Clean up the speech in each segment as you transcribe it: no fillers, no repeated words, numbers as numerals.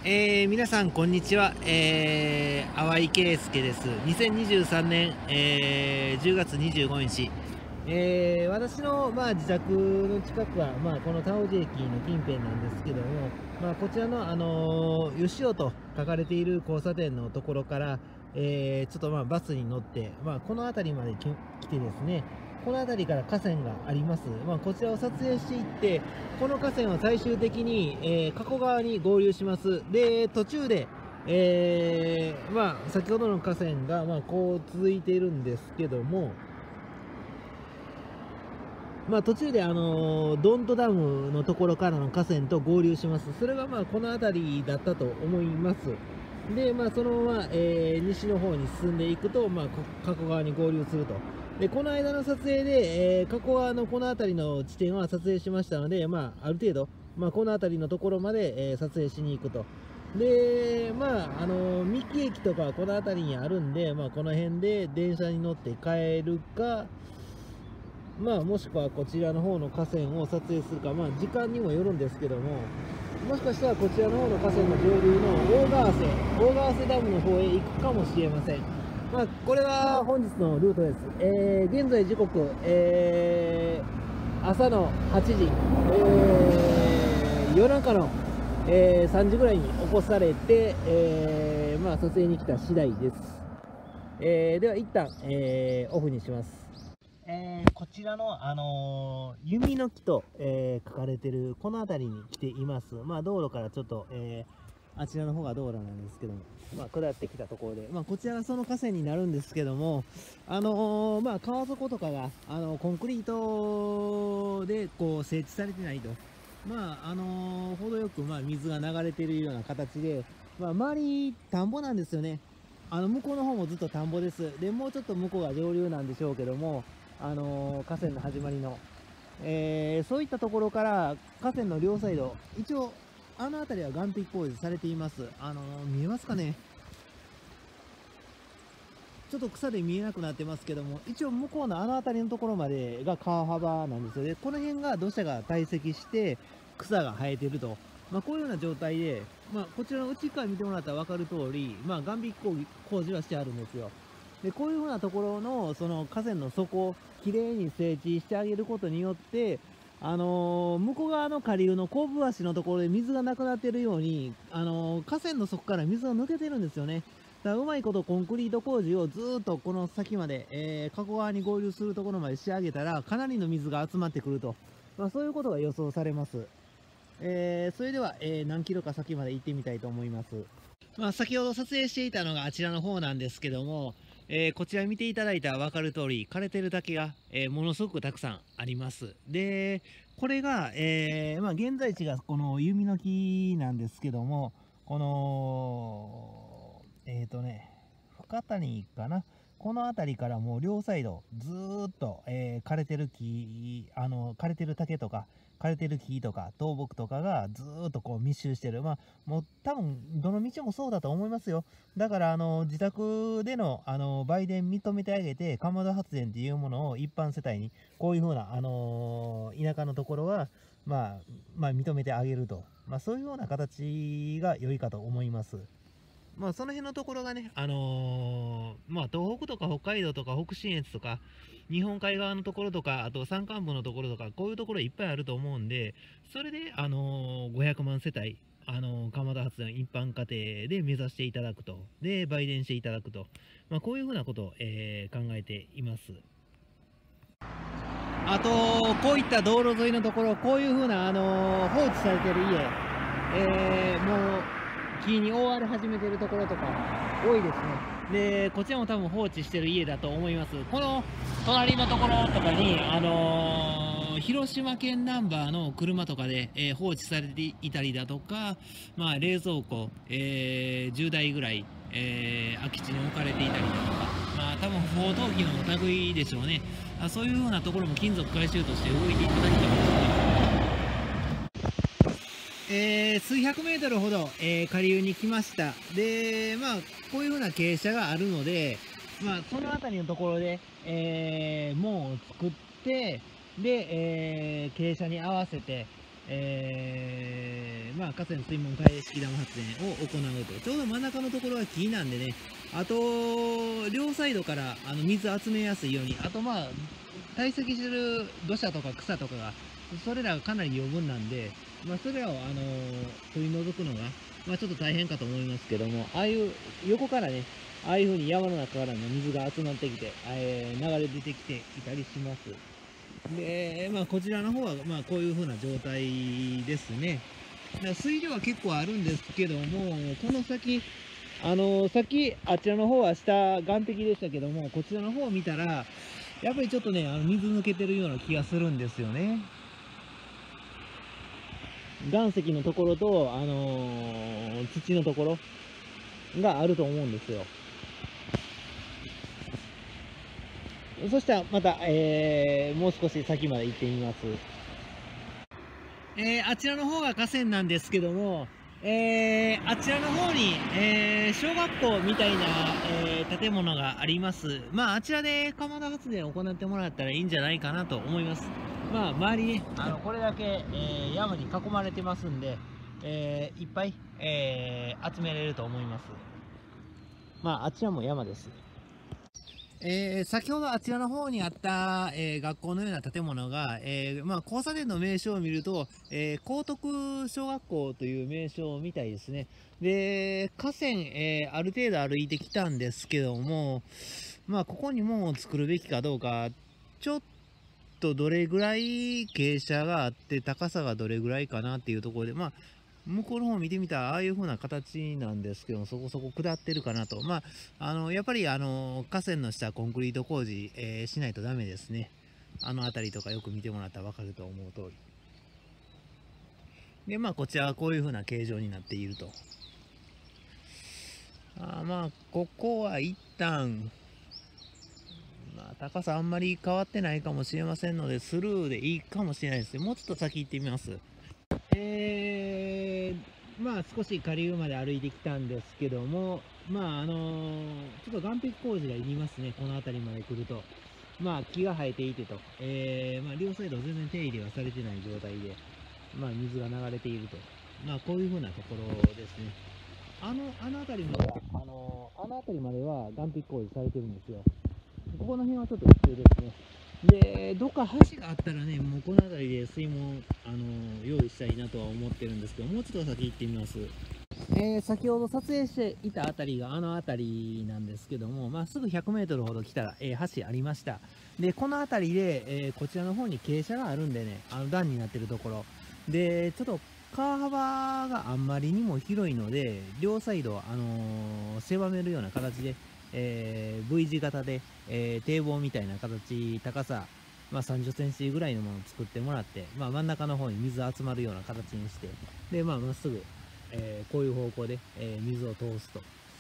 皆さんこんにちは、淡井圭介です。2023年、10月25日、私の、自宅の近くは、この田尾寺駅の近辺なんですけども、こちらの、吉尾と書かれている交差点のところから、ちょっとバスに乗って、この辺りまで来てですね、この辺りから河川があります。こちらを撮影していって、この河川は最終的に、加古川に合流します。で、途中で、先ほどの河川が、こう続いているんですけども、途中で、ドントダムのところからの河川と合流します。それが、この辺りだったと思います。で、そのまま、西の方に進んでいくと、加古川に合流すると。で、この間の撮影で、加古川のこの辺りの地点は撮影しましたので、ある程度、この辺りのところまで、撮影しに行くと。で、三木駅とかこの辺りにあるんで、この辺で電車に乗って帰るか、もしくはこちらの方の河川を撮影するか、時間にもよるんですけども、もしかしたらこちらの方の河川の上流の大川瀬ダムの方へ行くかもしれません。これは本日のルートです。現在時刻、朝の8時、夜中の、3時ぐらいに起こされて、撮影に来た次第です。では一旦、オフにします。こちらの、弓の木と、書かれてるこの辺りに来ています。道路からちょっと、あちらの方が道路なんですけども、下ってきたところで、こちらがその河川になるんですけども、川底とかが、コンクリートでこう設置されてないと、程よく、水が流れているような形で、周り田んぼなんですよね。向こうの方もずっと田んぼです。で、もうちょっと向こうが上流なんでしょうけども、河川の始まりの、そういったところから河川の両サイド、一応、あの辺りは岸壁工事されています。見えますかね。ちょっと草で見えなくなってますけども、一応向こうのあの辺りのところまでが川幅なんですよね。この辺が土砂が堆積して草が生えていると。こういうような状態で、こちらの内側見てもらったら分かる通り、岸壁工事はしてあるんですよ。で、こういうふうなところの、その河川の底をきれいに整地してあげることによって、向こう側の下流の後部橋のところで水がなくなっているように、河川の底から水が抜けてるんですよね。だからうまいことコンクリート工事をずーっとこの先まで、加古川に合流するところまで仕上げたら、かなりの水が集まってくると。そういうことが予想されます。それでは、何キロか先まで行ってみたいと思います。先ほど撮影していたのがあちらの方なんですけども、こちら見ていただいたら分かる通り、枯れてる竹が、ものすごくたくさんあります。で、これが、現在地がこの弓の木なんですけども、この、深谷かな。この辺りからもう両サイド、ずーっと、枯れてる木、枯れてる竹とか、枯れてる木とか倒木とかがずーっとこう密集してる。もう多分どの道もそうだと思いますよ。だから自宅での売電認めてあげて、かまど発電っていうものを一般世帯にこういう風な田舎のところは認めてあげると、そういうような形が良いかと思います。その辺のところがね、東北とか北海道とか北信越とか、日本海側のところとか、あと山間部のところとか、こういうところいっぱいあると思うんで、それで、500万世帯、蒲田発電一般家庭で目指していただくと、で、売電していただくと、こういうふうなことを、考えています。あと、こういった道路沿いのところ、こういうふうな、放置されてる家、もう、木に覆われ始めてるところとか多いですね。で、こちらも多分放置してる家だと思います。この隣のところとかに、広島県ナンバーの車とかで、放置されていたりだとか、冷蔵庫、10台ぐらい、空き地に置かれていたりだとか、多分不法投棄の類でしょうね。そういうようなところも金属回収として動いていただきたいと思います。数百メートルほど、下流に来ました。で、こういう風な傾斜があるので、その辺りのところで、門を作って、で、傾斜に合わせて、 まあ、河川水門返し式ダム発電を行うと。ちょうど真ん中のところが木なんでね、あと、両サイドから水集めやすいように、あとまあ、堆積してる土砂とか草とかが、それらがかなり余分なんで、まあ、それらを、取り除くのが、まあ、ちょっと大変かと思いますけども、ああいう横からね、ああいう風に山の中からの水が集まってきて、流れ出てきていたりします。で、まあ、こちらの方は、まあ、こういう風な状態ですね。だから水量は結構あるんですけども、この先、さっきあちらの方は下岸壁でしたけども、こちらの方を見たら、やっぱりちょっとね、水抜けてるような気がするんですよね。岩石のところと、土のところがあると思うんですよ。そしたらまた、もう少し先まで行ってみます。あちらの方が河川なんですけども、あちらの方に、小学校みたいな、建物があります。まあ、あちらで釜田発電を行ってもらったらいいんじゃないかなと思います。まあ、周りに、これだけ、山に囲まれてますんで、いっぱい、集めれると思います。まあ、あちらも山です。先ほどあちらの方にあった、学校のような建物が、まあ、交差点の名称を見ると、高徳小学校という名称みたいですね。で、河川、ある程度歩いてきたんですけども、まあ、ここに門を作るべきかどうか、ちょっとどれぐらい傾斜があって、高さがどれぐらいかなっていうところで、まあ、向こうの方見てみたら、ああいう風な形なんですけども、そこそこ下ってるかなと。まあ、やっぱり、河川の下、コンクリート工事、しないとダメですね。あの辺りとかよく見てもらったらわかると思う通り。で、まあ、こちらはこういう風な形状になっていると。まあ、ここは一旦、まあ、高さあんまり変わってないかもしれませんので、スルーでいいかもしれないですね。もうちょっと先行ってみます。まあ少し下流まで歩いてきたんですけども、まあちょっと岸壁工事がいりますね、この辺りまで来ると。まあ木が生えていてと、まあ両サイド全然手入れはされてない状態で、まあ水が流れていると。まあこういう風なところですね。あの辺りまでは、あの辺りまでは岸壁工事されてるんですよ。ここの辺はちょっと普通ですね。で、どっか橋があったらね、もうこの辺りで水門、用意したいなとは思ってるんですけど、もうちょっと先行ってみます。先ほど撮影していた辺りがあの辺りなんですけども、まあ、すぐ100メートルほど来たら、橋ありました。で、この辺りで、こちらの方に傾斜があるんでね、段になってるところ。で、ちょっと川幅があんまりにも広いので、両サイド、狭めるような形で、V 字型で、堤防みたいな形、高さ、まあ、30センチぐらいのものを作ってもらって、まあ、真ん中の方に水集まるような形にして、で、まあ、まっすぐ、こういう方向で、水を通すと。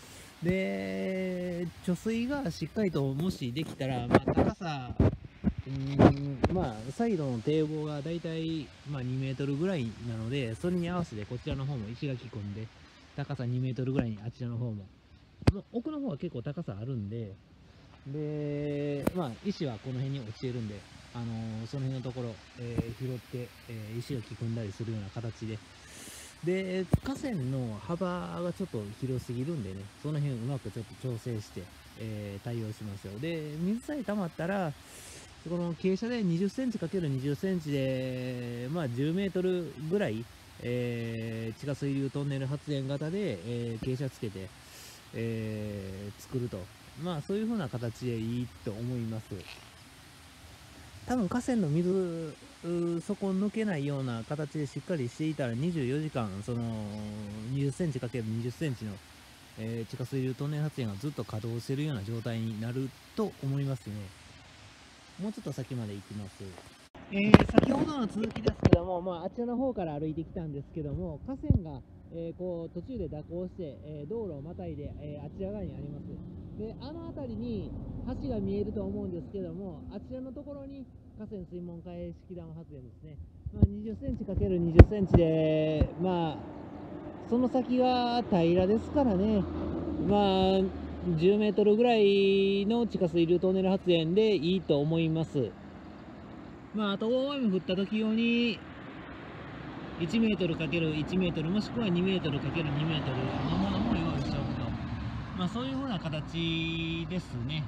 で、貯水がしっかりともしできたら、まあ、高さ、まあ、サイドの堤防がだいたい、まあ、2メートルぐらいなので、それに合わせてこちらの方も石垣組んで、高さ2メートルぐらいにあちらの方も、奥の方は結構高さあるんで、で、まあ、石はこの辺に落ちてるんで、その辺のところ、拾って、石垣組んだりするような形で、で、河川の幅がちょっと広すぎるんでね、その辺うまくちょっと調整して、対応しますよ。で、水さえ溜まったら、この傾斜で20センチ ×20 センチで、まあ10メートルぐらい、地下水流トンネル発電型で、傾斜つけて、作ると。まあそういう風な形でいいと思います。多分河川の水底を抜けないような形でしっかりしていたら24時間その20センチ ×20 センチの、地下水流トンネル発電がずっと稼働しているような状態になると思いますね。もうちょっと先まで行きます。先ほどの続きですけども、まあ、あちらの方から歩いてきたんですけども、河川が、こう途中で蛇行して、道路をまたいで、あちら側にあります。で、あの辺りに橋が見えると思うんですけども、あちらのところに河川水門開式ダム発電ですね。まあ、20センチ ×20 センチで、まあ、その先が平らですからね、まあ、10メートルぐらいの地下水流トンネル発電でいいと思います。まあ、あと大雨降った時用に、 1メートル ×1 メートル、もしくは2メートル ×2 メートルのものも用意しておくと、そういうふうな形ですね。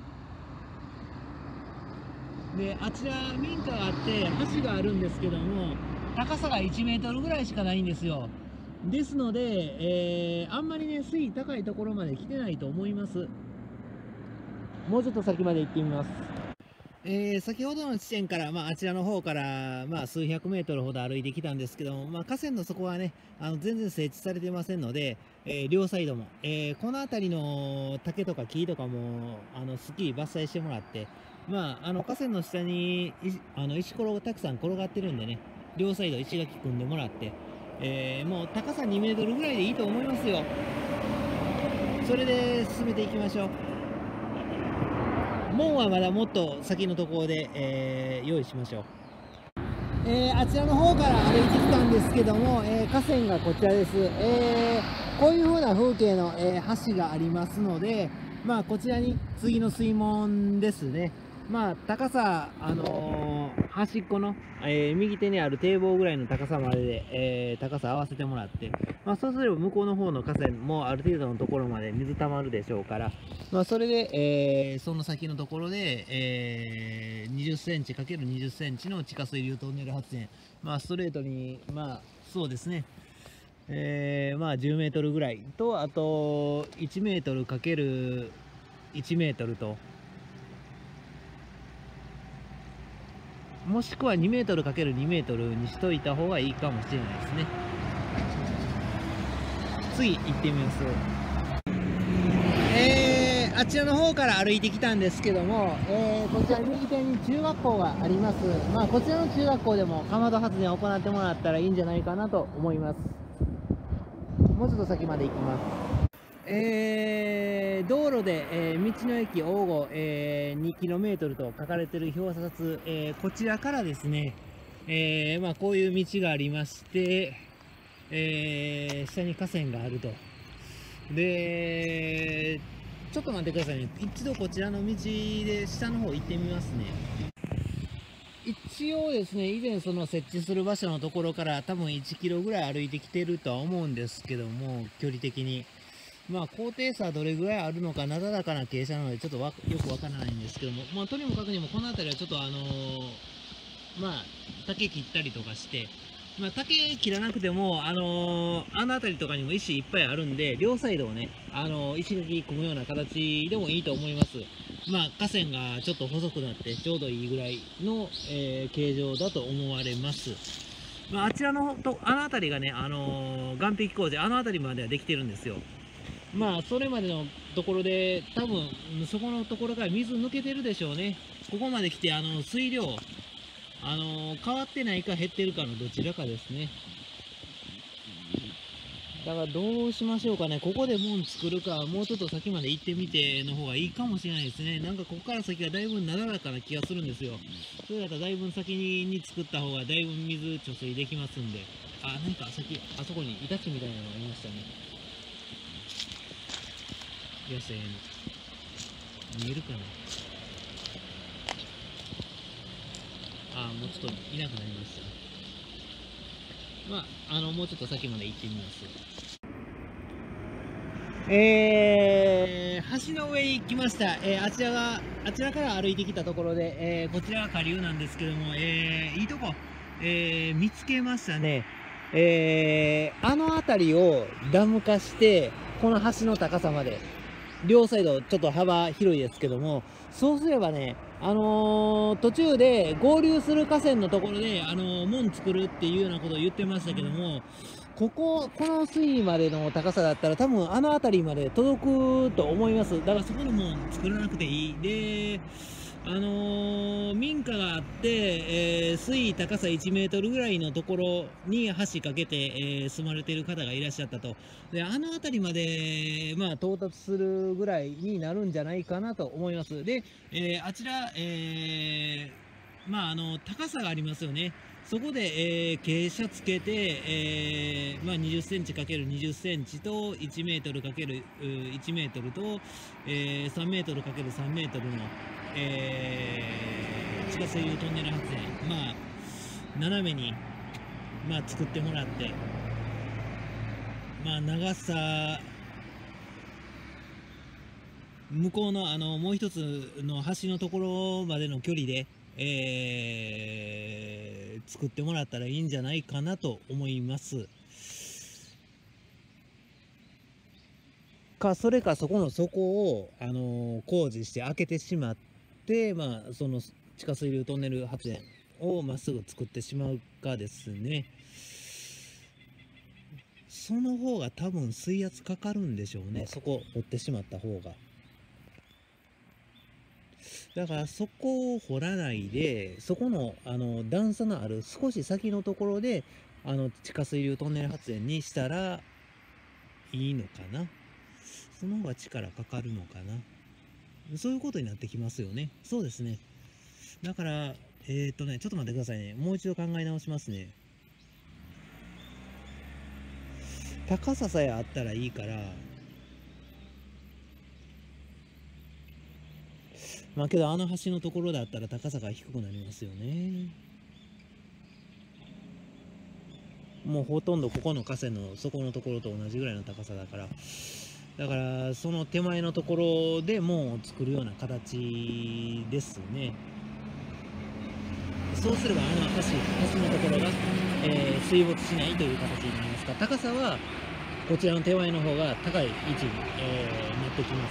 で、あちら民家があって橋があるんですけども、高さが1メートルぐらいしかないんですよ。ですので、あんまりね、水位高いところまで来てないと思います。もうちょっと先まで行ってみます。先ほどの地点から、あちらの方から、数百メートルほど歩いてきたんですけども、河川の底はね、全然整地されてませんので、両サイドも、この辺りの竹とか木とかも、すっきり伐採してもらって、河川の下に石ころがたくさん転がってるんでね、両サイド石垣組んでもらって、もう高さ2メートルぐらいでいいと思いますよ。それで進めていきましょう。門はまだもっと先のところで、用意しましょう。あちらの方から歩いてきたんですけども、河川がこちらです。こういう風な風景の、橋がありますので、こちらに次の水門ですね。高さ、端っこの、右手にある堤防ぐらいの高さまでで、高さ合わせてもらって、そうすれば向こうの方の河川もある程度のところまで水たまるでしょうから、それで、その先のところで、20センチ ×20 センチの地下水流トンネル発電、ストレートに、そうですね、10メートルぐらいと、あと1メートル ×1 メートルと、もしくは2メートル ×2 メートルにしといた方がいいかもしれないですね。次行ってみます。あちらの方から歩いてきたんですけども、こちら右手に中学校があります。こちらの中学校でもかまど発電を行ってもらったらいいんじゃないかなと思います。もうちょっと先まで行きます。道路で、道の駅王吾、2km と書かれている表札、こちらからですね、こういう道がありまして、下に河川があると。で、ちょっと待ってくださいね。一度こちらの道で下の方行ってみますね。一応ですね、以前その設置する場所のところから多分1キロぐらい歩いてきてるとは思うんですけども、距離的に。高低差どれぐらいあるのか、なだらかな傾斜なのでちょっとよくわからないんですけども、とにもかくにもこの辺りはちょっと竹切ったりとかして、竹切らなくても、あの辺りとかにも石いっぱいあるんで、両サイドをね、石垣組むような形でもいいと思います。河川がちょっと細くなってちょうどいいぐらいの、形状だと思われます。あちらのあの辺りがね、岸壁工事、あの辺りまではできてるんですよ。それまでのところで、多分そこのところから水抜けてるでしょうね。ここまで来て、水量、変わってないか減ってるかのどちらかですね。だからどうしましょうかね。ここで門作るか、もうちょっと先まで行ってみての方がいいかもしれないですね。なんかここから先がだいぶなだらかな気がするんですよ。それだったらだいぶ先に作った方がだいぶ水貯水できますんで。なんか先、あそこにイタチみたいなのがいましたね。野生の。見えるかな。もうちょっといなくなりました。もうちょっと先まで行ってみます。橋の上に来ました。あちらから歩いてきたところで、こちらが下流なんですけども、いいとこ、見つけましたね。あの辺りをダム化して、この橋の高さまで、両サイドちょっと幅広いですけども、そうすればね、途中で合流する河川のところで、門作るっていうようなことを言ってましたけども、この水位までの高さだったら多分あの辺りまで届くと思います。だからそこで門作らなくていい。で、民家があって、水位高さ1メートルぐらいのところに橋かけて、住まれている方がいらっしゃったと。で、あの辺りまで、到達するぐらいになるんじゃないかなと思います。で、あちら、高さがありますよね。そこで、傾斜つけて、20センチ ×20 センチと1メートル ×1 メートルと、3メートル ×3 メートルの、地下水流トンネル発電、斜めに作ってもらって、長さ、向こうのもう一つの橋のところまでの距離で、作ってもらったらいいんじゃないかなと思います。それかそこの底を、工事して開けてしまって、その地下水流トンネル発電をまっすぐ作ってしまうかですね。その方が多分水圧かかるんでしょうね、そこ掘ってしまった方が。だからそこを掘らないで、そこの段差のある少し先のところで地下水流トンネル発電にしたらいいのかな。その方が力かかるのかな。そういうことになってきますよね。そうですね。だからちょっと待ってくださいね。もう一度考え直しますね。高ささえあったらいいから、けど橋のところだったら高さが低くなりますよね。もうほとんどここの河川の底のところと同じぐらいの高さだから、その手前のところでもう作るような形ですね。そうすれば橋のところが、水没しないという形になりますが、高さはこちらの手前の方が高い位置に、なってきます。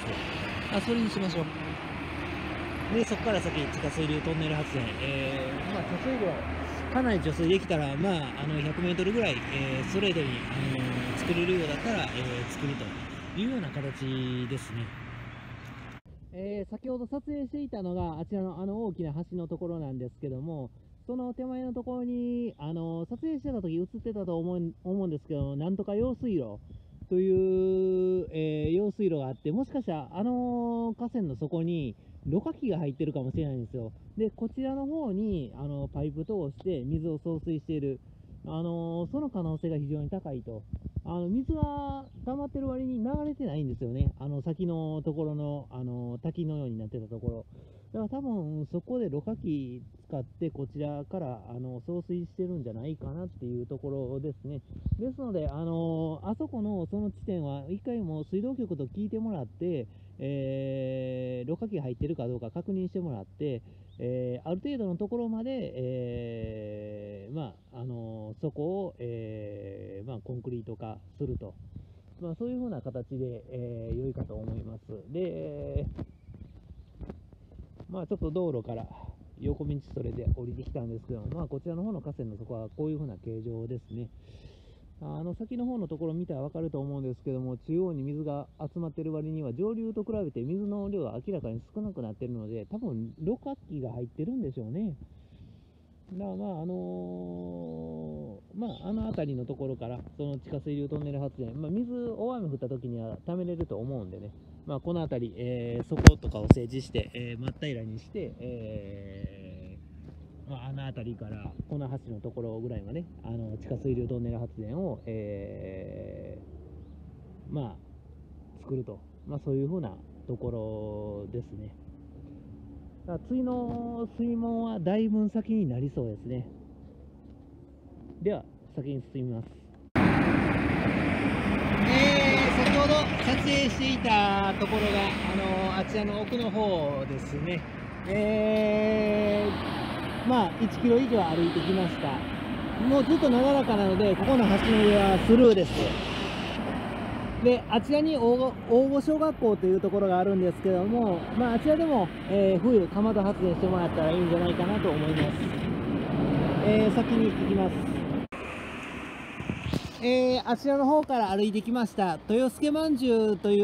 それにしましょう。で、そこから先、地下水流トンネル発電、貯水量、かなり貯水できたら、100メートルぐらい、ストレートに、作れるようだったら、作るというような形ですね。先ほど撮影していたのが、あちらの大きな橋のところなんですけども、その手前のところに、撮影してた時映ってたと思うんですけど、なんとか用水路という、用水路があって、もしかしたら河川の底にろ過器が入ってるかもしれないんですよ。で、こちらの方にパイプ通して水を送水している、その可能性が非常に高いと。水が溜まってる割に流れてないんですよね。先のところの、滝のようになってたところ。だから多分そこでろ過器使ってこちらから送水してるんじゃないかなっていうところですね。ですので、あそこのその地点は一回もう水道局と聞いてもらって、ろ過器入ってるかどうか確認してもらって、ある程度のところまで、そこを、コンクリート化すると、そういうふうな形で、良いかと思います。で、ちょっと道路から横道それで降りてきたんですけども、こちらの方の河川の底はこういうふうな形状ですね。先の方のところ見たら分かると思うんですけども、中央に水が集まってる割には上流と比べて水の量が明らかに少なくなってるので、多分ろ過器が入ってるんでしょうね。だから辺りのところからその地下水流トンネル発電、水大雨降った時には貯めれると思うんでね、この辺り、底とかを整地して、真っ平らにして、辺りからこの橋のところぐらいまで地下水流トンネル発電を、作ると、そういうふうなところですね。次の水門はだいぶ先になりそうですね。では先に進みます。先ほど撮影していたところがあちらの奥の方ですね。1キロ以上歩いてきました。もうずっとなだらかなので、ここの橋の上はスルーです。で、あちらに大御小学校というところがあるんですけども、あちらでも、冬かまど発電してもらったらいいんじゃないかなと思います。先に行きます。あちらの方から歩いてきました。豊助まんじゅうという、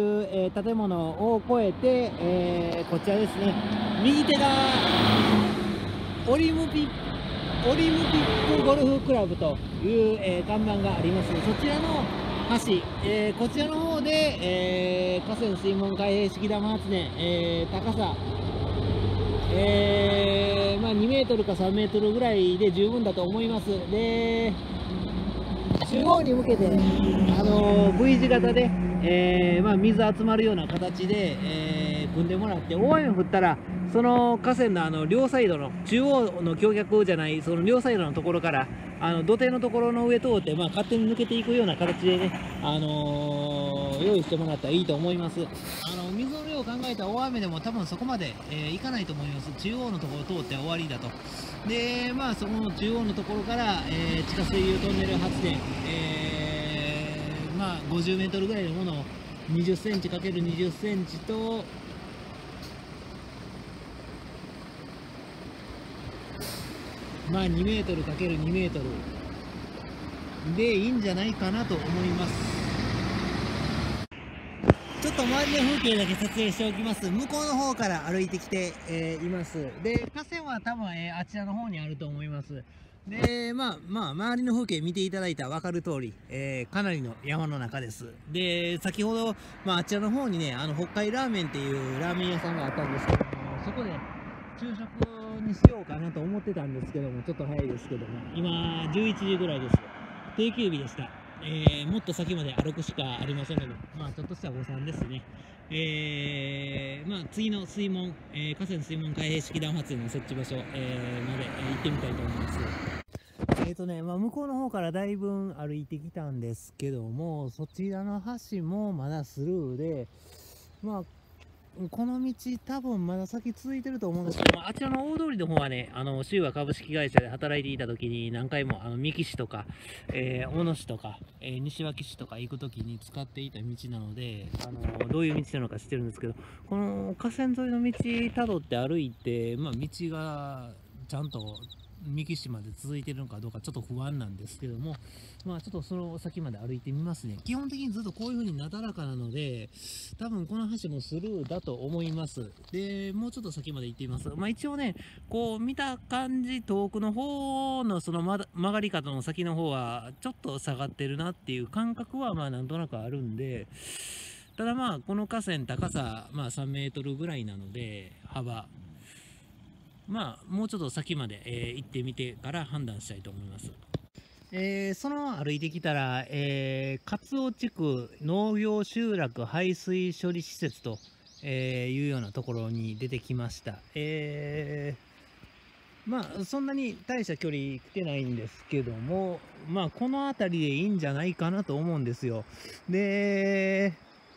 建物を越えて、こちらですね。右手がオリムピックゴルフクラブという、看板があります。そちらの橋、こちらの方で、河川水門開閉式ダム発電、高さ、2メートルか3メートルぐらいで十分だと思います。で、中央に向けて、V 字型で、水集まるような形で、組んでもらって、大雨降ったら、その河川の両サイドの中央の橋脚じゃないその両サイドのところから土手のところの上通って、勝手に抜けていくような形でね、用意してもらったらいいと思います。水の量を考えた大雨でも多分そこまで、いかないと思います。中央のところを通って終わりだと。で、そこの中央のところから、地下水流トンネル発電、50メートルぐらいのものを20センチ ×20 センチと、2メートル ×2 メートルでいいんじゃないかなと思います。ちょっと周りの風景だけ撮影しておきます。向こうの方から歩いてきて、います。で、河川は多分、あちらの方にあると思います。で、周りの風景見ていただいたら分かる通り、かなりの山の中です。で、先ほど、あちらの方にね、北海ラーメンっていうラーメン屋さんがあったんですけども、そこで昼食にしようかなと思ってたんですけども、ちょっと早いですけども、今、11時ぐらいです。定休日でした。もっと先まで歩くしかありませんので、ちょっとした誤算ですね。次の水門、河川水門開閉式断発電の設置場所、まで、行ってみたいと思います。向こうの方からだいぶ歩いてきたんですけども、そちらの橋もまだスルーで、この道多分まだ先続いてると思うんですけども、あちらの大通りの方はね、秀和株式会社で働いていた時に何回も三木市とか、大野市とか、西脇市とか行く時に使っていた道なので、どういう道なのか知ってるんですけど、この河川沿いの道たどって歩いて、道がちゃんと三木市まで続いてるのかどうかちょっと不安なんですけども、ちょっとその先まで歩いてみますね。基本的にずっとこういう風になだらかなので、多分この橋もスルーだと思います。で、もうちょっと先まで行ってみます。一応ね、こう見た感じ、遠くの方のその曲がり方の先の方はちょっと下がってるなっていう感覚はなんとなくあるんで、ただこの河川高さ3メートルぐらいなので、幅もうちょっと先まで、行ってみてから判断したいと思います。その歩いてきたら、勝尾地区農業集落排水処理施設と、いうようなところに出てきました。そんなに大した距離来てないんですけども、この辺りでいいんじゃないかなと思うんですよ。で、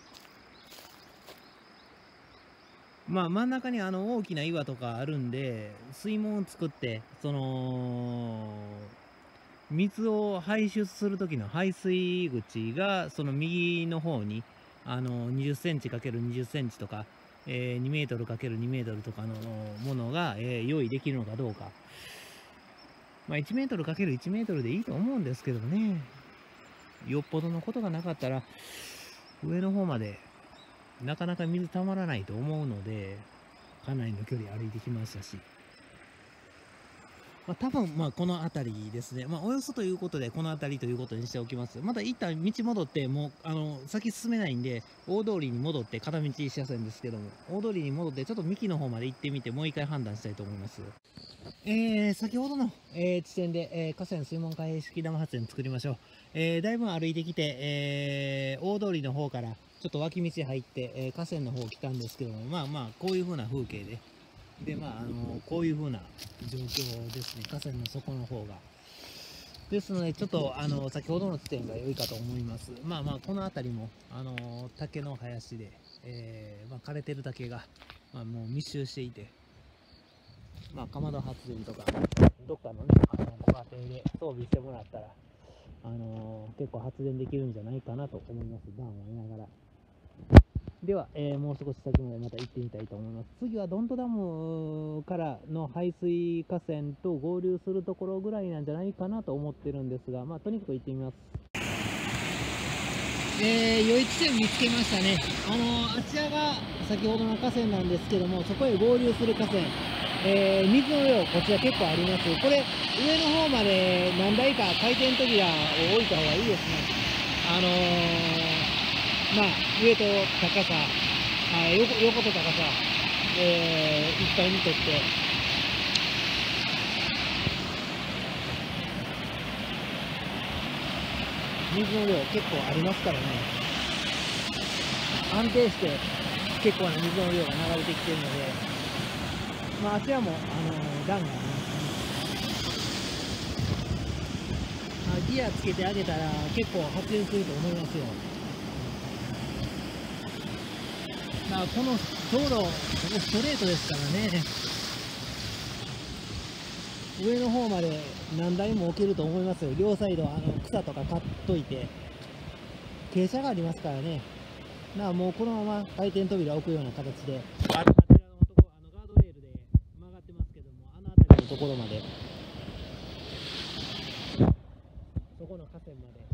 真ん中に大きな岩とかあるんで、水門を作って、水を排出する時の排水口が、その右の方に、20センチ ×20 センチとか、2メートル ×2 メートルとかのものが、用意できるのかどうか。1メートル ×1 メートルでいいと思うんですけどね。よっぽどのことがなかったら、上の方まで、なかなか水たまらないと思うので、かなりの距離歩いてきましたし、多分この辺りですね。およそということで、この辺りということにしておきます。また一旦道戻って、もう先進めないんで、大通りに戻って、片道1車線ですけども、大通りに戻って、ちょっと幹の方まで行ってみて、もう一回判断したいと思います。先ほどの、地点で、河川水門開閉式ダム発電作りましょう。だいぶ歩いてきて、大通りの方からちょっと脇道入って、河川の方来たんですけども、こういう風な風景で、こういう風な状況ですね、河川の底の方が。ですので、ちょっと先ほどの地点が良いかと思います。この辺りも竹の林で、枯れてる竹が、もう密集していて、かまど発電とか、どっかのね、ご家庭で装備してもらったら、結構発電できるんじゃないかなと思います。暖を得ながら。では、もう少し先までまた行ってみたいと思います。次はドントダムからの排水河川と合流するところぐらいなんじゃないかなと思ってるんですが、とにかく行ってみます。良い地点見つけましたね。あちらが先ほどの河川なんですけども、そこへ合流する河川、水の量、こちら結構あります。これ、上の方まで何台か回転扉を置いた方がいいですね。上と高さ、横と高さ、いっぱいにとって、水の量結構ありますからね。安定して結構な水の量が流れてきているので、あちらも段がありますね。 ギアつけてあげたら結構発電すると思いますよ。まあこのちょうどここストレートですからね、上の方まで何台も置けると思いますよ。両サイド草とか買っといて、傾斜がありますからね。もうこのまま回転扉を置くような形で、あちらのとこガードレールで曲がってますけども、あの辺りのところまで、そこの河川まで。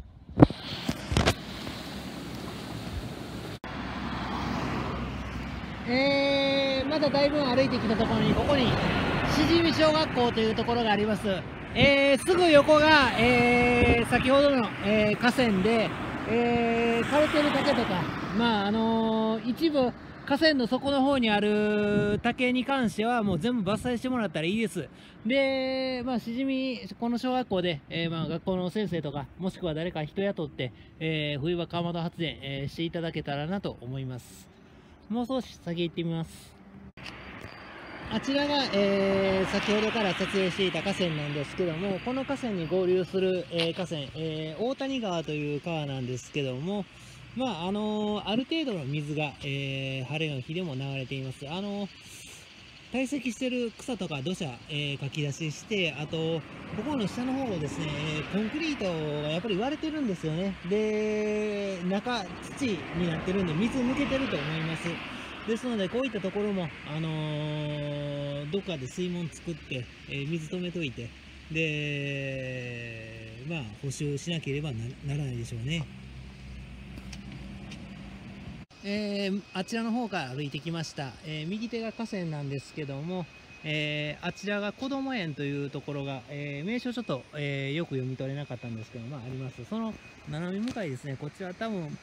まだだいぶ歩いてきたところに、ここにしじみ小学校というところがあります。すぐ横が、先ほどの、河川で、枯れてる竹とか、一部河川の底の方にある竹に関してはもう全部伐採してもらったらいいです。で、しじみ、この小学校で、学校の先生とか、もしくは誰か人雇って、冬場かまど発電、していただけたらなと思います。もう少し先行ってみます。あちらが、先ほどから撮影していた河川なんですけども、この河川に合流する、河川、大谷川という川なんですけども、ある程度の水が、晴れの日でも流れています。堆積してる草とか土砂、かき出しして、あと、ここの下の方をですね、コンクリートがやっぱり割れてるんですよね。で、中、土になってるんで、水抜けてると思います。ですので、こういったところも、どっかで水門作って、水止めといて、で、補修しなければ ならないでしょうね。あちらの方から歩いてきました。右手が河川なんですけども、あちらがこども園というところが、名称ちょっと、よく読み取れなかったんですけど、あります。その斜め向かいですね、こちら多分、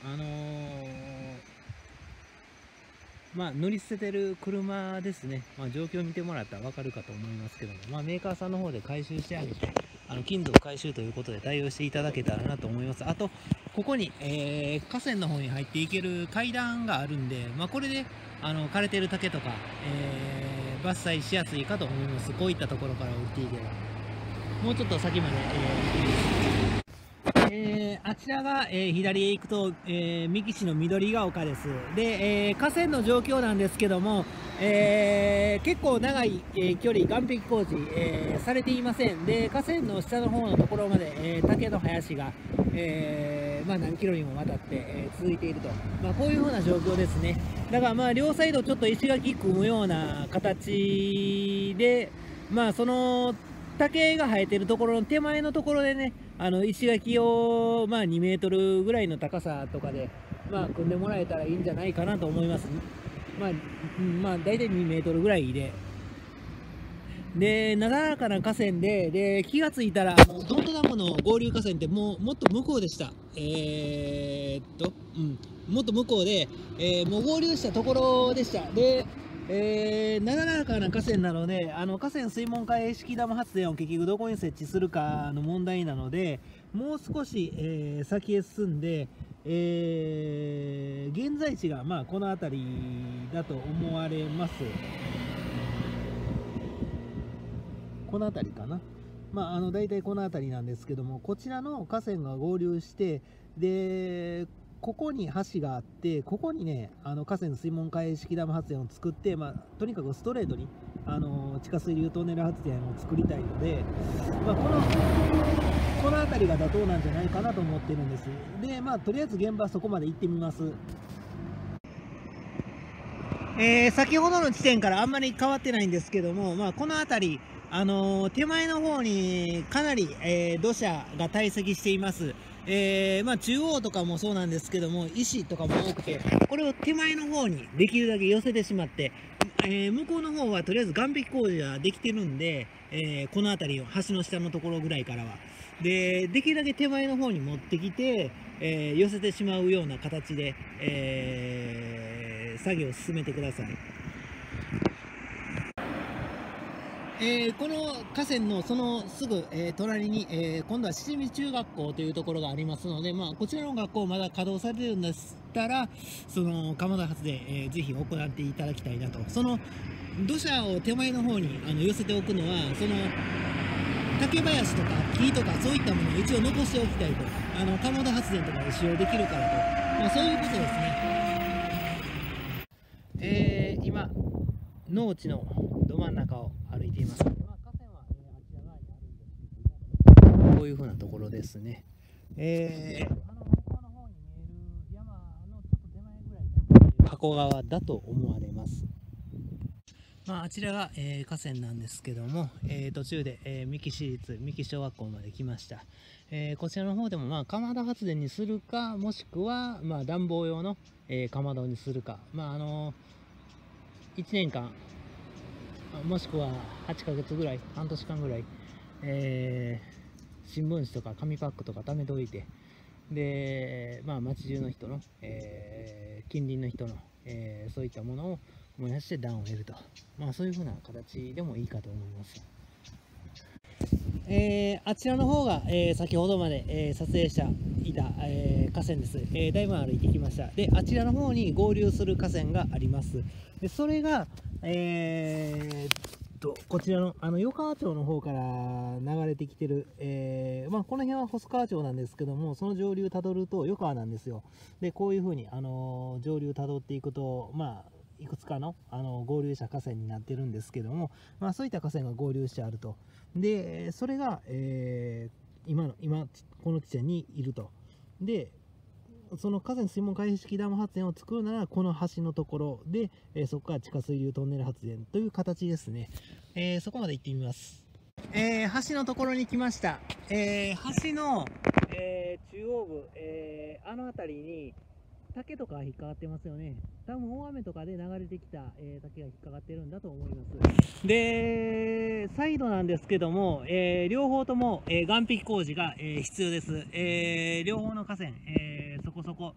乗り捨ててる車ですね。状況を見てもらったら分かるかと思いますけども、メーカーさんの方で回収してあげて、金属回収ということで対応していただけたらなと思います。あと、ここに、河川の方に入っていける階段があるんで、これで、枯れてる竹とか、伐採しやすいかと思います。こういったところから降りていけば。もうちょっと先まで、あちらが、左へ行くと、三木市の緑が丘です。で、河川の状況なんですけども、結構長い、距離、岸壁工事、されていません。で、河川の下の方のところまで、竹の林が、何キロにもわたって、続いていると。こういう風な状況ですね。だから両サイドちょっと石垣組むような形で、その、竹が生えてるところの手前のところでね、石垣を、2メートルぐらいの高さとかで、組んでもらえたらいいんじゃないかなと思います。大体2メートルぐらいで、なだらかな河川で、気がついたら、ドントダムの合流河川ってもっと向こうでした。もっと向こうで、もう合流したところでした。で、なだらかな河川なので、河川水門開式ダム発電を結局どこに設置するかの問題なので、もう少し、先へ進んで、現在地がこの辺りだと思われます。この辺りかな。大体この辺りなんですけども、こちらの河川が合流して、で、ここに橋があって、ここにね、河川水門開式ダム発電を作って、とにかくストレートに、地下水流トンネル発電を作りたいので、この辺りが妥当なんじゃないかなと思ってるんです。で、とりあえず現場はそこまで行ってみます。先ほどの地点からあんまり変わってないんですけども、この辺り、手前の方にかなり、土砂が堆積しています。中央とかもそうなんですけども、石とかも多くて、これを手前の方にできるだけ寄せてしまって、向こうの方はとりあえず岸壁工事ができてるんで、この辺りを橋の下のところぐらいからは。できるだけ手前の方に持ってきて、寄せてしまうような形で、作業を進めてください。この河川のそのすぐ、隣に、今度はしじみ中学校というところがありますので、こちらの学校まだ稼働されてるんでしたら、そのかまど発電、ぜひ行っていただきたいなと。その土砂を手前の方に寄せておくのは、その竹林とか木とかそういったものを一応残しておきたいと、かまど発電とかで使用できるからと、そういうことですね。今農地のど真ん中を歩いています。河川は、あちら側にあるんですけども、こういう風なところですね。向こうの方に見える山のちょっと手前ぐらいが加古川だと思われます。あちらが、河川なんですけども、途中で、三木市立三木小学校まで来ました。こちらの方でも、かまど発電にするか、もしくは、暖房用の、かまどにするか、1年間、もしくは8ヶ月ぐらい、半年間ぐらい、新聞紙とか紙パックとか貯めておいて、で、町中の人の、近隣の人の、そういったものを燃やして暖を得ると、そういうふうな形でもいいかと思います。あちらの方が、先ほどまで、撮影していた、河川です。だいぶ歩いてきました。で、あちらの方に合流する河川があります。で、それが、こちらの余川町の方から流れてきてる、この辺は細川町なんですけども、その上流たどると余川なんですよ。で、こういうふうに、上流たどっていくと、いくつかの、合流した河川になってるんですけども、そういった河川が合流してあると。で、それが、今この地点にいると。で、その河川水門開閉式ダム発電を作るなら、この橋のところで、そこから地下水流トンネル発電という形ですね。そこまで行ってみます。橋のところに来ました。橋の、中央部、辺りに竹とか引っかかってますよね。多分大雨とかで流れてきた、竹が引っかかってるんだと思います。で、再度なんですけども、両方とも、岸壁工事が、必要です。両方の河川、そこそこ、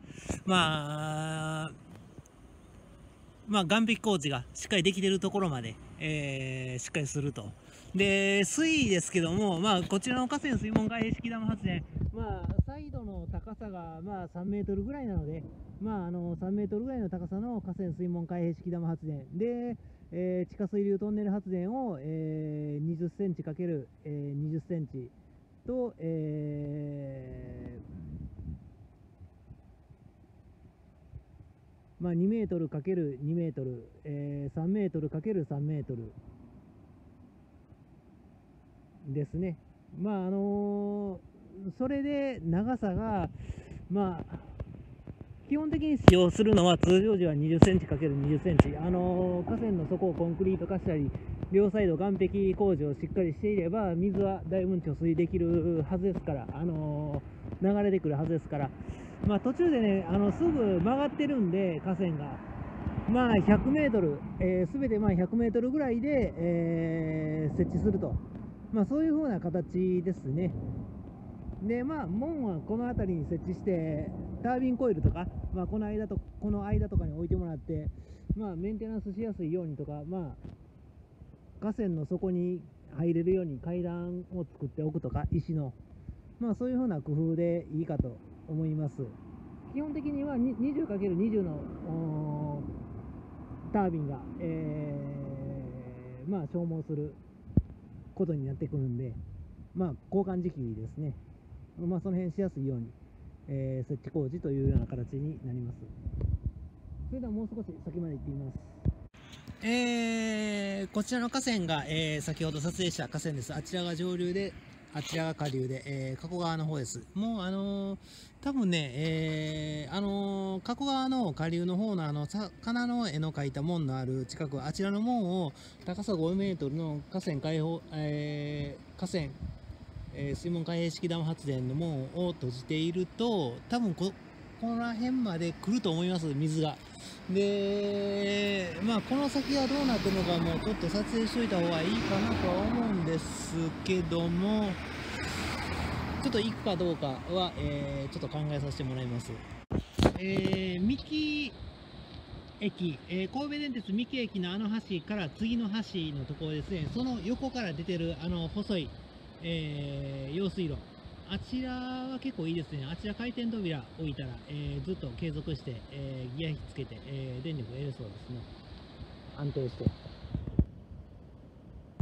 岸壁工事がしっかりできているところまで、しっかりすると。で、水位ですけども、こちらの河川水門開閉式ダム発電、サイドの高さが3メートルぐらいなので、3メートルぐらいの高さの河川水門開閉式ダム発電で、地下水流トンネル発電を、20センチ ×20 センチと、2メートル ×2 メートル、3メートル ×3 メートルですね。それで長さが、基本的に使用するのは通常時は20センチ ×20 センチ。河川の底をコンクリート化したり、両サイド岸壁工事をしっかりしていれば、水はだいぶ貯水できるはずですから、流れてくるはずですから、途中でね、すぐ曲がってるんで、河川が。100メートル、すべて100メートルぐらいで、設置すると。そういう風な形ですね。で、門はこの辺りに設置して、タービンコイルとか、この間とかに置いてもらって、メンテナンスしやすいようにとか、河川の底に入れるように階段を作っておくとか、石の、そういう風な工夫でいいかと思います。基本的には 20×20 のタービンが、消耗することになってくるんで、交換時期ですね。その辺しやすいように、設置工事というような形になります。それではもう少し先まで行ってみます。こちらの河川が、先ほど撮影した河川です。あちらが上流で、あちらが下流で、加古川の方です。もう多分ね、加古川の下流の方の魚の絵の描いた門のある近く、あちらの門を高さ5メートルの河川水門開閉式ダム発電の門を閉じていると、多分この辺まで来ると思います、水が。で、この先がどうなってるのかもちょっと撮影しといた方がいいかなとは思うんですけども、ちょっと行くかどうかは、ちょっと考えさせてもらいます。三木駅、神戸電鉄三木駅の橋から次の橋のところですね、その横から出てる細い、用水路、あちらは結構いいですね。あちら回転扉置いたら、ずっと継続して、ギア引きつけて、電力を得るそうですね。安定して。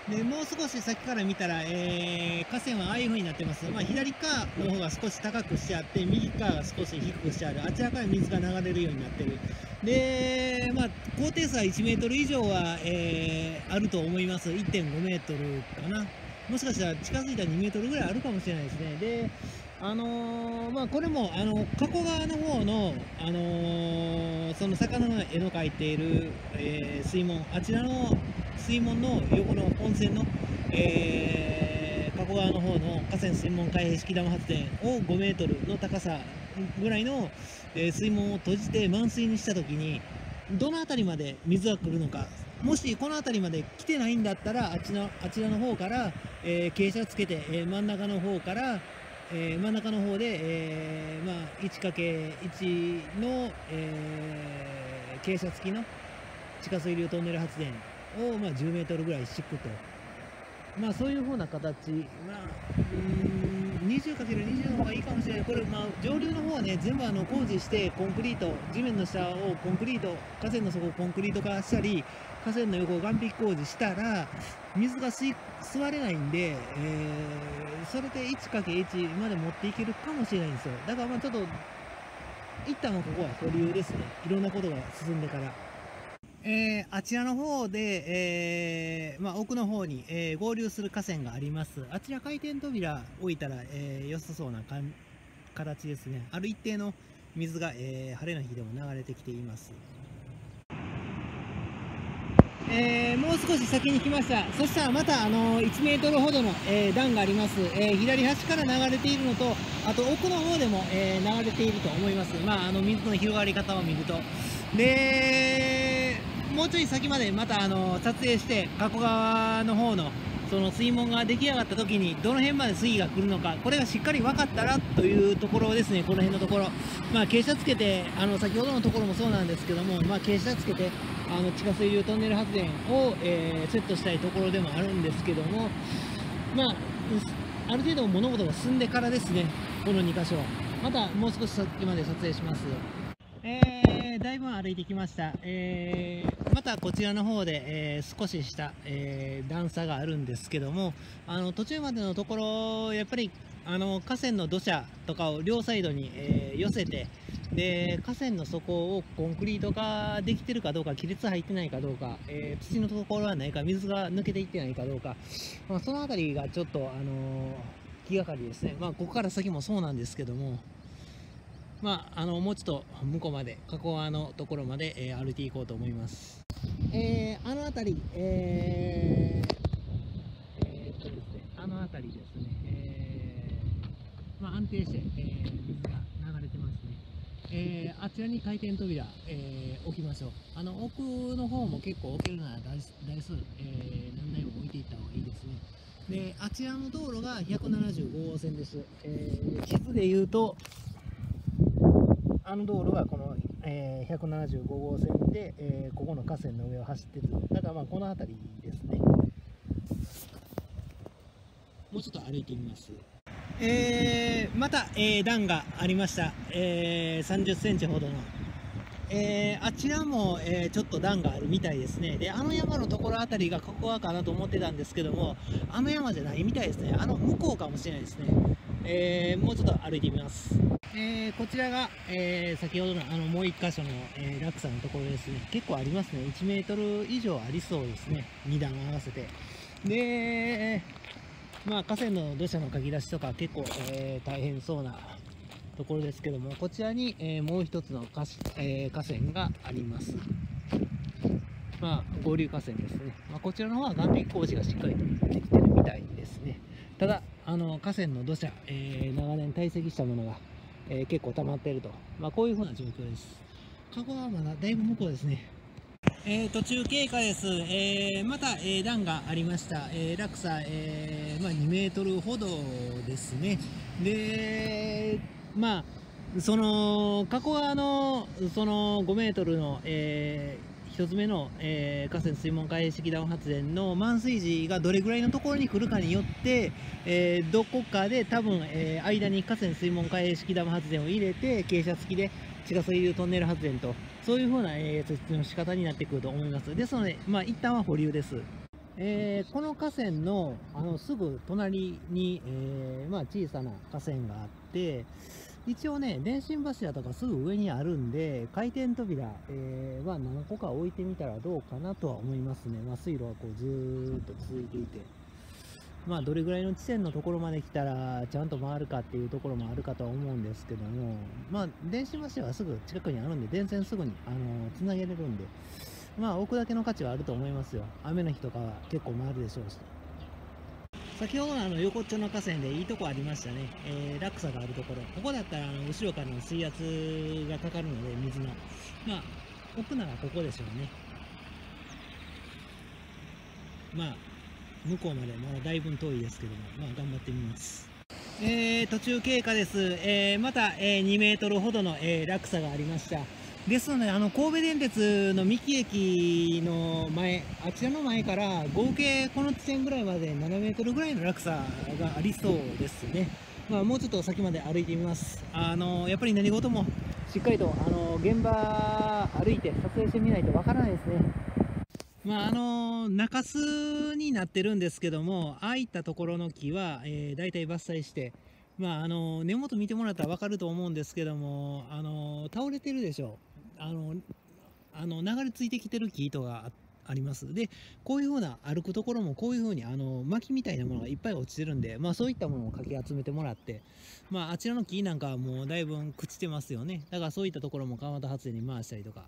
でもう少し先から見たら、河川はああいう風になってます。左側の方が少し高くしてあって、右側が少し低くしてある。あちらから水が流れるようになってる。で、高低差1メートル以上は、あると思います。1.5メートルかな。もしかしたら近づいたら2メートルぐらいあるかもしれないですね。で、これも、加古川の方の、その魚の絵の描いている、水門、あちらの水門の横の温泉の、加古川の方の河川水門開閉式ダム発電を5メートルの高さぐらいの、水門を閉じて満水にしたときに、どの辺りまで水が来るのか、もしこの辺りまで来てないんだったら、あちらの方から、傾斜つけて、真ん中の方から、真ん中の方で、1×1 の、傾斜付きの地下水流トンネル発電を、10メートルぐらい敷くと。そういう風な形、20×20 の方がいいかもしれない。これ、上流の方はね、全部工事して、コンクリート、地面の下をコンクリート、河川の底をコンクリート化したり、河川の横を岸壁工事したら、水が吸われないんで、それで 1×1 まで持っていけるかもしれないんですよ。だからちょっと、一旦はここは保留ですね。いろんなことが進んでから。あちらの方で、奥の方に、合流する河川があります。あちら回転扉置いたら、良さそうな形ですね。ある一定の水が、晴れの日でも流れてきています。もう少し先に来ました。そしたらまた1メートルほどの、段があります。左端から流れているのと、あと奥の方でも、流れていると思います。水の広がり方を見ると。で、もうちょい先までまた撮影して、加古川の方のその水門が出来上がった時にどの辺まで水位が来るのか、これがしっかり分かったらというところですね。この辺のところ、傾斜つけて、先ほどのところもそうなんですけども、傾斜つけて地下水流トンネル発電を、セットしたいところでもあるんですけども、ある程度物事が進んでからですね、この2箇所またもう少し先まで撮影します。だいぶ歩いてきました。またこちらの方で、少しした、段差があるんですけども、途中までのところやっぱり河川の土砂とかを両サイドに、寄せて、で河川の底をコンクリート化できてるかどうか、亀裂入ってないかどうか、土のところはないか、水が抜けていってないかどうか、その辺りがちょっと、気がかりですね。ここから先もそうなんですけども、もうちょっと向こうまで、加古川のところまで、歩いていこうと思います。あの辺り、あの辺りですね、安定して、水が流れてますね。あちらに回転扉、置きましょう。奥の方も結構置けるなら台数、何台も置いていった方がいいですね。で、あちらの道路が175号線です。地図で言うと、道路がこの、175号線で、ここの河川の上を走ってる。だからこの辺りですね。もうちょっと歩いてみます。また、段がありました。30センチほどの。あちらも、ちょっと段があるみたいですね。で、山のところあたりが加古川かなと思ってたんですけども、山じゃないみたいですね。向こうかもしれないですね。もうちょっと歩いてみます。こちらが、先ほどのもう1箇所の、落差のところですね。結構ありますね。1メートル以上ありそうですね。2段合わせて。で、河川の土砂のかき出しとか結構、大変そうなところですけども、こちらに、もう一つの河川があります。合流河川ですね。こちらの方は岸壁工事がしっかりとできてるみたいですね。ただ、河川の土砂、長年堆積したものが、結構溜まっていると、こういうふうな状況です。加古はまだだいぶ向こうですね。途中経過です。また、段がありました。落差、2メートルほどですね。で、その加古川のその5メートルの、1つ目の、河川水門開閉式ダム発電の満水時がどれぐらいのところに来るかによって、どこかで多分、間に河川水門開閉式ダム発電を入れて傾斜付きで地下水流トンネル発電と、そういうふうな、設置の仕方になってくると思います。ですので、一旦は保留です。 この河川の、すぐ隣に、まあ、小さな河川があって、一応ね、電信柱とかすぐ上にあるんで、回転扉、まあ、何個か置いてみたらどうかなとは思いますね。まあ、水路はこうずーっと続いていて、まあ、どれぐらいの地点のところまで来たらちゃんと回るかっていうところもあるかとは思うんですけども、まあ、電信柱はすぐ近くにあるんで、電線すぐにつなげれるんで、まあ、置くだけの価値はあると思いますよ。雨の日とかは結構回るでしょうし。先ほどの横っちょの河川でいいとこありましたね。落差があるところ。ここだったら後ろからの水圧がかかるので、水の。まあ、置くならここでしょうね。まあ、向こうまでまだだいぶ遠いですけども、まあ、頑張ってみます。途中経過です。また、2メートルほどの、落差がありました。ですので、神戸電鉄の三木駅の前、あちらの前から合計この地点ぐらいまで7メートルぐらいの落差がありそうですね。まあ、もうちょっと先まで歩いてみます。やっぱり何事もしっかりと、現場歩いて撮影してみないとわからないですね。まあ、中州になってるんですけども、ああいったところの木は、大体伐採して、まあ、根元見てもらったら分かると思うんですけども、倒れてるでしょう。流れ着いてきてる木糸があります。で、こういう風な歩くところもこういう風に薪みたいなものがいっぱい落ちてるんで、まあそういったものをかき集めてもらって、まああちらの木なんかはもうだいぶ朽ちてますよね。だからそういったところも川端発電に回したりとか。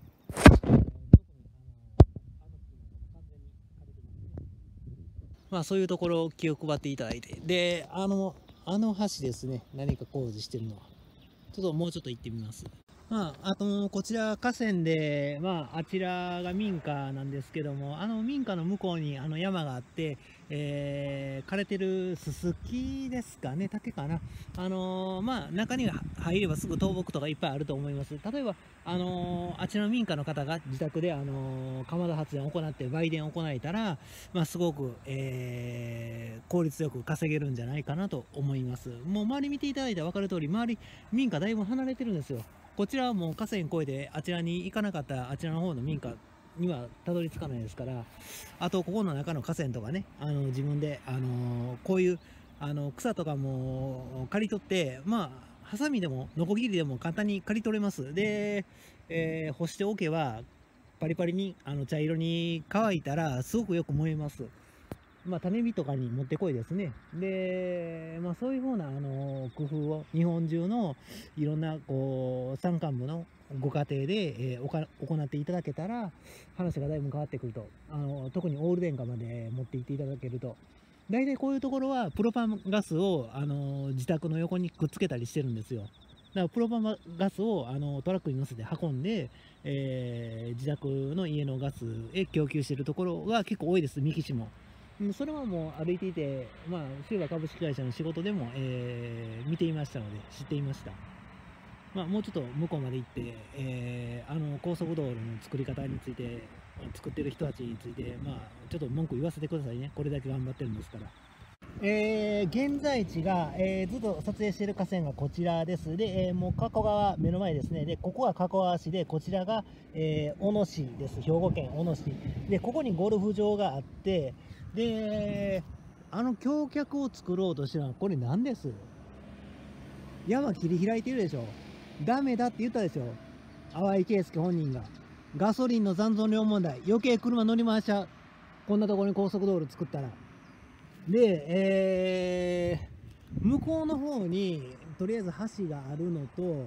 まあそういうところを気を配っていただいて、で、橋ですね、何か工事してるのは。ちょっともうちょっと行ってみます。まあ、あと、こちら河川で、まあ、あちらが民家なんですけども、民家の向こうに山があって、枯れてるススキですかね、竹かな。まあ、中に入ればすぐ倒木とかいっぱいあると思います。例えば、あちらの民家の方が自宅で、釜田発電を行って売電を行えたら、まあ、すごく、効率よく稼げるんじゃないかなと思います。もう周り見ていただいたら分かる通り、周り民家だいぶ離れてるんですよ。こちらはもう河川越えてあちらに行かなかったらあちらの方の民家にはたどり着かないですから、あとここの中の河川とかね、自分で、こういう草とかも刈り取って、まあハサミでもノコギリでも簡単に刈り取れます。で、干しておけばパリパリに茶色に乾いたらすごくよく燃えます。まあ、種火とかにもってこいですね。で、まあ、そういうふうな、工夫を日本中のいろんな、こう、山間部のご家庭で、行っていただけたら、話がだいぶ変わってくると。特にオール電化まで持っていっていただけると。大体こういうところは、プロパンガスを、自宅の横にくっつけたりしてるんですよ。だからプロパンガスをトラックに乗せて運んで、自宅の家のガスへ供給しているところが結構多いです、三木市も。それはもう歩いていて、まあ、シルバー株式会社の仕事でも、見ていましたので、知っていました。まあ、もうちょっと向こうまで行って、高速道路の作り方について、作ってる人たちについて、まあ、ちょっと文句言わせてくださいね。これだけ頑張ってるんですから。現在地が、ずっと撮影している河川がこちらです。で、もう加古川目の前ですね。で、ここが加古川市で、こちらが、小野市です。兵庫県小野市。で、ここにゴルフ場があって、で、橋脚を作ろうとしてるのは、これ何です？山切り開いてるでしょ。ダメだって言ったでしょ。淡井圭介本人が。ガソリンの残存量問題。余計車乗り回しちゃう。こんなところに高速道路作ったら。で、向こうの方に、とりあえず橋があるのと、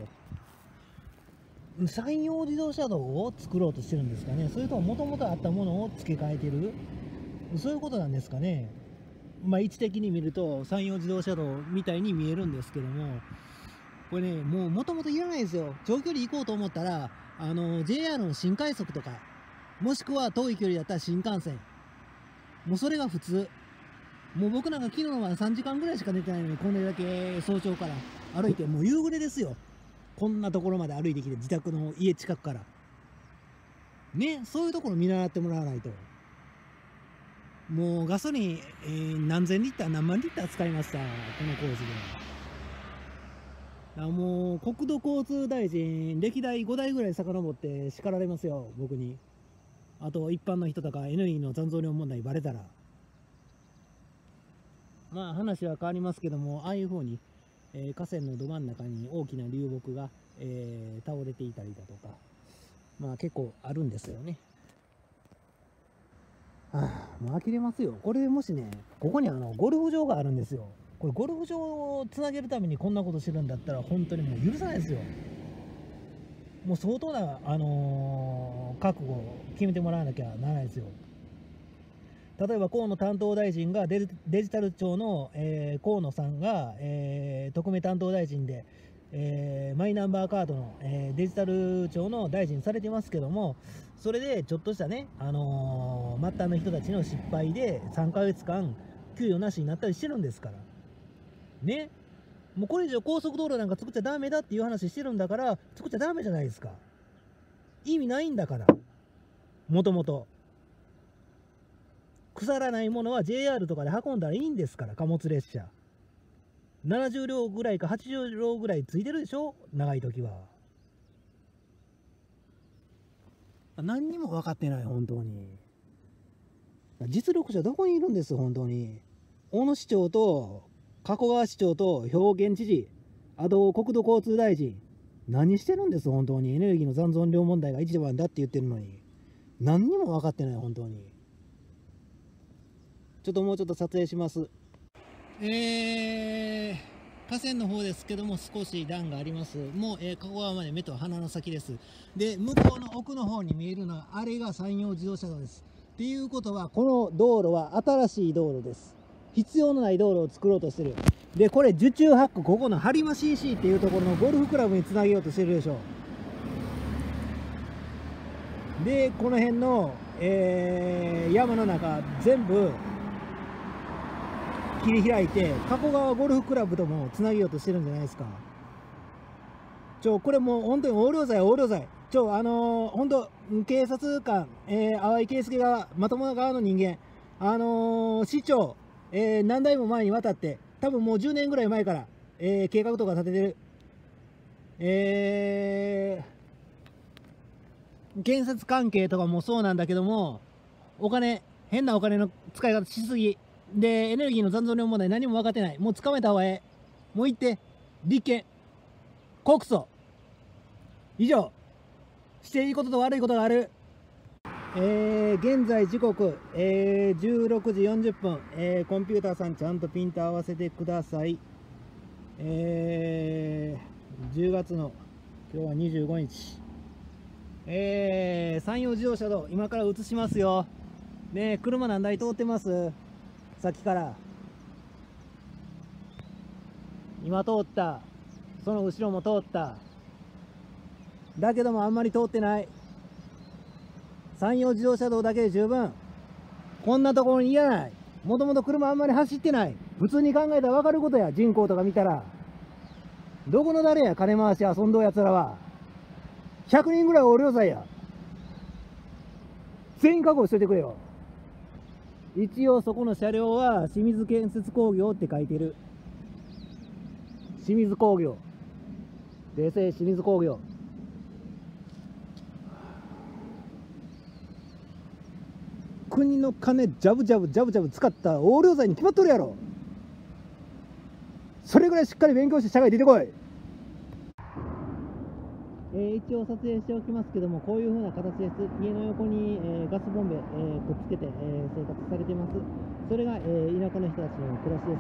山陽自動車道を作ろうとしてるんですかね。それとももともとあったものを付け替えてる、そういうことなんですかね。まあ、位置的に見ると山陽自動車道みたいに見えるんですけども、これね、もともといらないですよ。長距離行こうと思ったら、JR の新快速とか、もしくは遠い距離だったら新幹線。もうそれが普通。もう僕なんか昨日は3時間ぐらいしか寝てないのに、こんなだけ早朝から歩いて、もう夕暮れですよ。こんなところまで歩いてきて、自宅の家近くから。ね、そういうところ見習ってもらわないと。もうガソリン、何千リッター、何万リッター使いました、この工事で。もう国土交通大臣、歴代5代ぐらい遡って叱られますよ、僕に。あと、一般の人とか NE の残存量問題バレたら。 まあ話は変わりますけども、ああいう風に、河川のど真ん中に大きな流木が、倒れていたりだとか、まあ結構あるんですよね。もう呆れますよ。これもしね、ここにゴルフ場があるんですよ。これゴルフ場をつなげるためにこんなことしてるんだったら、本当にもう許さないですよ。もう相当な、覚悟を決めてもらわなきゃならないですよ。例えば河野担当大臣がデジタル庁の、河野さんが、特命担当大臣で、マイナンバーカードの、デジタル庁の大臣されてますけども、それでちょっとしたね、末端の人たちの失敗で3ヶ月間給与なしになったりしてるんですからね。もうこれ以上高速道路なんか作っちゃダメだっていう話してるんだから、作っちゃダメじゃないですか。意味ないんだから、もともと。腐らないものは JR とかで運んだらいいんですから、貨物列車。70両ぐらいか80両ぐらいついてるでしょ、長い時は。何にも分かってない、本当に。実力者どこにいるんです、本当に。大野市長と加古川市長と兵庫県知事、あと国土交通大臣、何してるんです、本当に。エネルギーの残存量問題が一番だって言ってるのに。何にも分かってない、本当に。ちょっともうちょっと撮影します。河川の方ですけども、少し段があります。もう、加古川まで目と鼻の先です。で、向こうの奥の方に見えるのは、あれが山陽自動車道です。っていうことは、この道路は新しい道路です。必要のない道路を作ろうとしてる。で、これ、受注ハック、ここの播磨 CC っていうところのゴルフクラブにつなげようとしてるでしょ。で、この辺の、山の中、全部、切り開いて加古川ゴルフクラブともつなげようとしてるんじゃないですか。これもう本当に横領罪、横領罪。本当警察官、淡井圭介側、まとも側の人間、市長、何代も前にわたって、多分もう10年ぐらい前から、計画とか立ててる。建設関係とかもそうなんだけども、変なお金の使い方しすぎ。で、エネルギーの残存量問題何も分かってない。もう捕まえた方がええ。もう行って、立件、告訴。以上。していいことと悪いことがある。現在時刻、16時40分、コンピューターさんちゃんとピント合わせてください。10月の、今日は25日。山陽自動車道、今から映しますよ。ね、車何台通ってます？さっきから今通った、その後ろも通った、だけどもあんまり通ってない。山陽自動車道だけで十分。こんなところにいらない。もともと車あんまり走ってない。普通に考えたら分かることや。人口とか見たらどこの誰や、金回し遊んどうやつらは。100人ぐらい横領罪や。全員確保しといてくれよ。一応そこの車両は清水建設工業って書いてる。清水工業。冷静、清水工業。国の金ジャブジャブジャブジャブ使った横領罪に決まっとるやろ。それぐらいしっかり勉強して社会出てこい。一応撮影しておきますけども、こういう風な形です。家の横に、ガスボンベ、くっつけて、生活されてます。それが、田舎の人たちの暮らし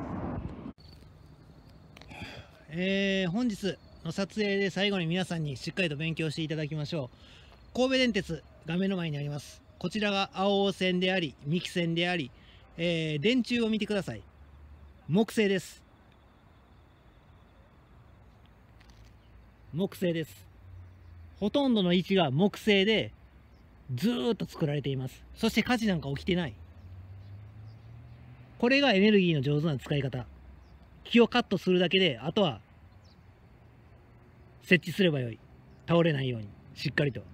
です。本日の撮影で最後に皆さんにしっかりと勉強していただきましょう。神戸電鉄が目の前にあります。こちらが青尾線であり、三木線であり、電柱を見てください。木製です。木製です。ほとんどの位置が木製でずーっと作られています。そして火事なんか起きてない。これがエネルギーの上手な使い方。木をカットするだけで、あとは設置すればよい。倒れないようにしっかりと。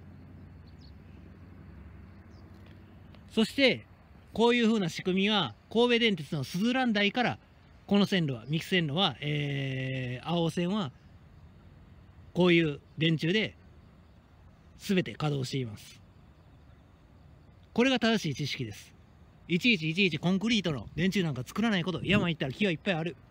そしてこういう風な仕組みは神戸電鉄のすずらん台から、この線路は、三木線路は、青尾線はこういう電柱で全て稼働しています。これが正しい知識です。 いちいちコンクリートの電柱なんか作らないこと。山行ったら木はいっぱいある。